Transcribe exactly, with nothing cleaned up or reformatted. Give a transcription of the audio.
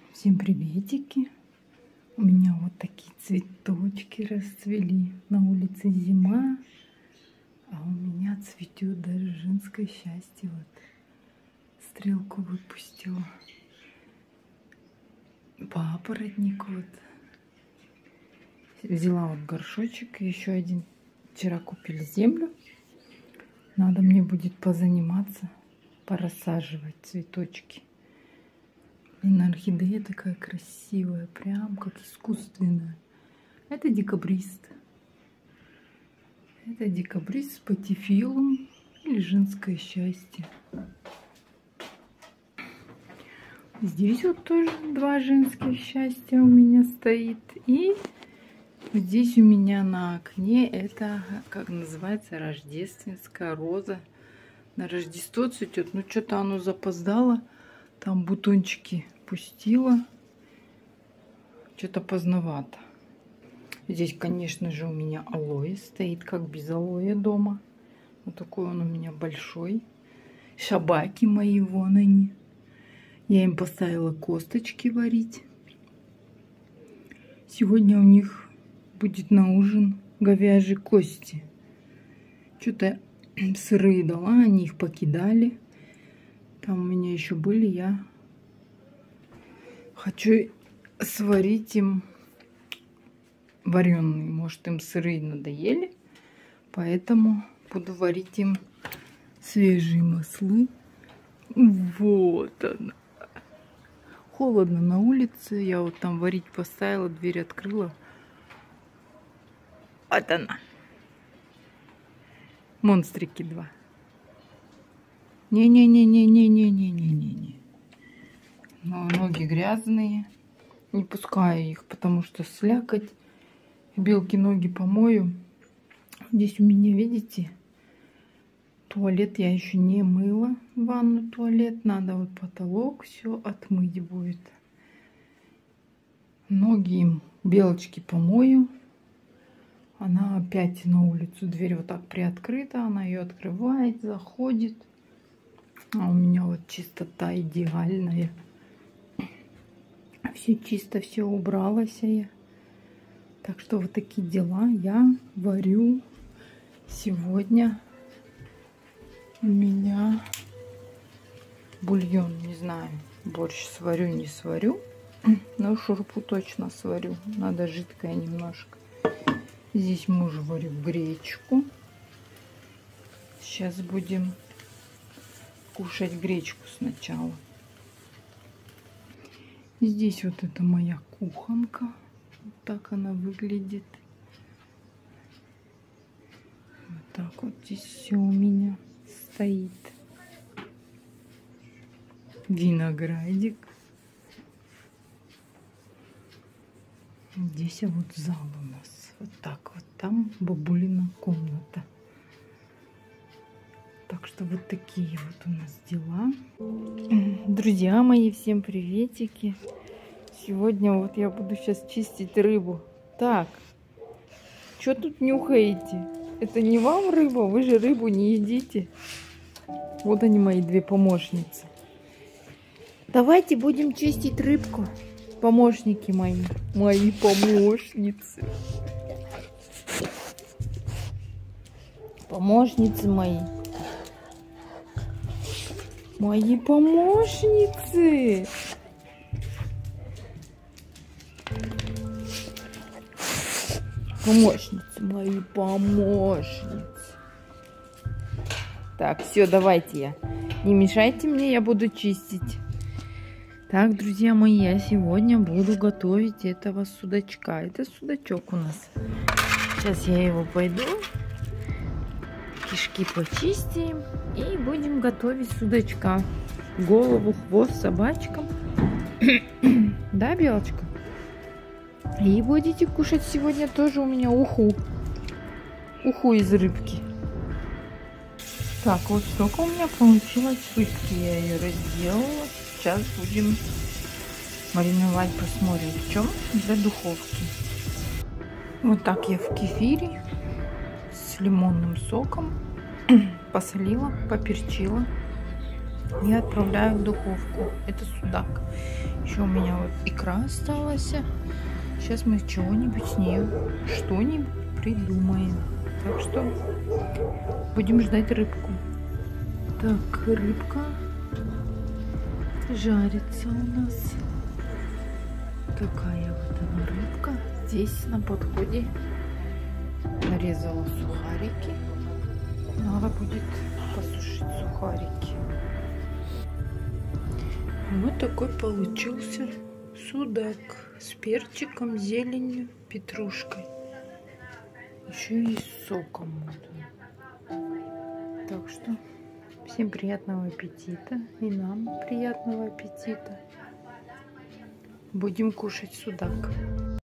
Всем приветики! У меня вот такие цветочки расцвели. На улице зима, а у меня цветет даже женское счастье. Вот стрелку выпустила. Папоротник вот. Взяла вот горшочек, еще один. Вчера купили землю. Надо мне будет позаниматься, порассаживать цветочки. И орхидея такая красивая, прям как искусственная. Это декабрист. Это декабрист спатифилум или женское счастье. Здесь вот тоже два женских счастья у меня стоит. И здесь у меня на окне это, как называется, рождественская роза. На Рождество цветет. Ну что-то оно запоздало. Там бутончики пустила. Что-то поздновато. Здесь, конечно же, у меня алоэ стоит, как без алоэ дома. Вот такой он у меня большой. Шабаки мои, вон они. Я им поставила косточки варить. Сегодня у них будет на ужин говяжьи кости. Что-то сырые дала, они их покидали. Там у меня еще были, я хочу сварить им вареные. Может, им сырые надоели, поэтому буду варить им свежие маслы. Вот она. Холодно на улице, я вот там варить поставила, дверь открыла. Вот она. Монстрики два. Не-не-не-не-не-не-не-не-не. Но ноги грязные. Не пускаю их, потому что слякоть. Белки ноги помою. Здесь у меня, видите, туалет я еще не мыла. Ванну, туалет. Надо вот потолок все отмыть будет. Ноги им белочки помою. Она опять на улицу. Дверь вот так приоткрыта. Она ее открывает, заходит. А у меня вот чистота идеальная. Все чисто, все убралось я. Так что вот такие дела я варю сегодня. У меня бульон, не знаю, борщ сварю, не сварю. Но шурпу точно сварю. Надо жидкое немножко. Здесь мужу варю гречку. Сейчас будем кушать гречку сначала. Здесь вот это моя кухонка. Вот так она выглядит. Вот так вот здесь все у меня стоит. Виноградик. Здесь вот зал у нас. Вот так вот. Там бабулина комната. Так что вот такие вот у нас дела. Друзья мои, всем приветики. Сегодня вот я буду сейчас чистить рыбу. Так, что тут нюхаете? Это не вам рыба? Вы же рыбу не едите. Вот они, мои две помощницы. Давайте будем чистить рыбку. Помощники мои. Мои помощницы. Помощницы мои. Мои помощницы. Помощницы, мои помощницы. Так, все, давайте я. Не мешайте мне, я буду чистить. Так, друзья мои, я сегодня буду готовить этого судачка. Это судачок у нас. Сейчас я его пойду. Кишки почистим и будем готовить судачка. Голову, хвост собачкам. Да, белочка? И будете кушать сегодня тоже у меня уху. Уху из рыбки. Так, вот столько у меня получилось рыбки. Я ее разделала. Сейчас будем мариновать, посмотрим, в чем для духовки. Вот так я в кефире с лимонным соком посолила, поперчила и отправляю в духовку. Это судак. Еще у меня вот икра осталась. Сейчас мы чего-нибудь с ней, что-нибудь придумаем. Так что будем ждать рыбку. Так, рыбка жарится у нас. Такая вот она рыбка. Здесь на подходе нарезала сухарики. Надо будет посушить сухарики. Вот такой получился судак с перчиком, зеленью, петрушкой. Еще и с соком. Так что всем приятного аппетита. И нам приятного аппетита. Будем кушать судак.